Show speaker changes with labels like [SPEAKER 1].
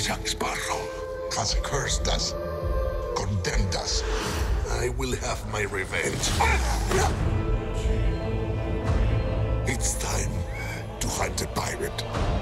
[SPEAKER 1] Jack Sparrow has cursed us, condemned us. I will have my revenge. It's time to hunt a pirate.